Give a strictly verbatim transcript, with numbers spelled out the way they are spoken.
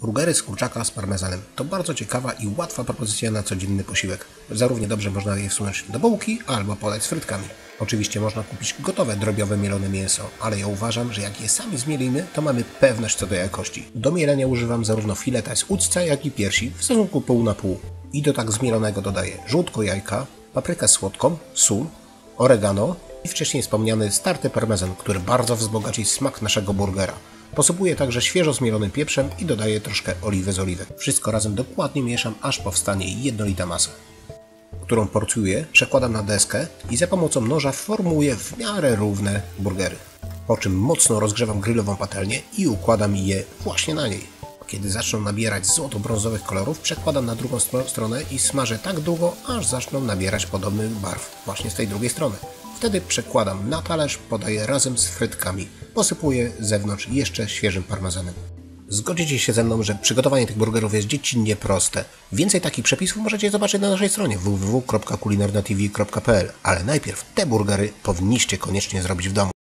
Burgery z kurczaka z parmezanem to bardzo ciekawa i łatwa propozycja na codzienny posiłek. Zarównie dobrze można je wsunąć do bułki albo podać z frytkami. Oczywiście można kupić gotowe, drobiowe mielone mięso, ale ja uważam, że jak je sami zmielimy, to mamy pewność co do jakości. Do mielenia używam zarówno fileta z udźca, jak i piersi w stosunku pół na pół. I do tak zmielonego dodaję żółtko jajka, paprykę słodką, sól, oregano i wcześniej wspomniany starty parmezan, który bardzo wzbogaci smak naszego burgera. Posypuję także świeżo zmielonym pieprzem i dodaję troszkę oliwy z oliwek. Wszystko razem dokładnie mieszam, aż powstanie jednolita masa, którą porcjuję, przekładam na deskę i za pomocą noża formuję w miarę równe burgery. Po czym mocno rozgrzewam grillową patelnię i układam je właśnie na niej. Kiedy zaczną nabierać złoto-brązowych kolorów, przekładam na drugą stronę i smażę tak długo, aż zaczną nabierać podobnych barw właśnie z tej drugiej strony. Wtedy przekładam na talerz, podaję razem z frytkami. Posypuję z zewnątrz jeszcze świeżym parmezanem. Zgodzicie się ze mną, że przygotowanie tych burgerów jest dziecinnie proste. Więcej takich przepisów możecie zobaczyć na naszej stronie w w w kropka kulinarna t v kropka p l, ale najpierw te burgery powinniście koniecznie zrobić w domu.